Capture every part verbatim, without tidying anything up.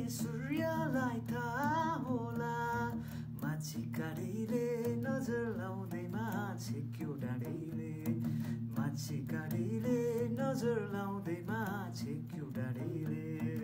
सूर्यलाई थाहा होला माछी कडाइले नजर लाउँदैमा छेक्यो डाँडैले माछी कडाइले नजर लाउँदैमा छेक्यो डाँडैले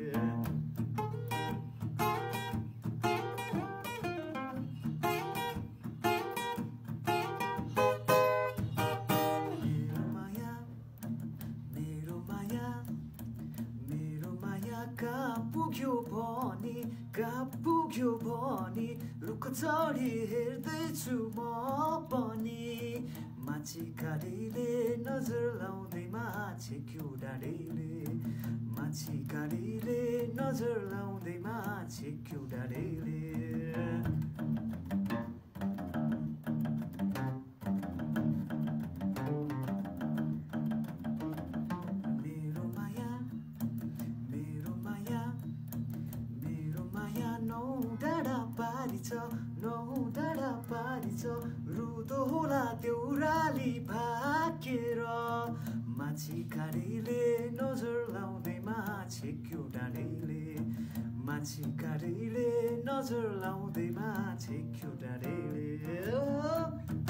कहाँ पुग्यो भनी कहाँ पुग्यो भनी रुख चढी हेर्दैछु म पनि माछी कडाइले नजर लाउँदैमा छेक्यो डाँडैले माछी कडाइले नजर लाउँदैमा छेक्यो डाँडैले नौ डाँडा पारी छ नौ डाँडा पारी छ रुदो होला देउराली भाकेर माछी कडाइले नजर लाउँदैमा छेक्यो डाँडैले माछी कडाइले नजर लाउँदैमा छेक्यो डाँडैले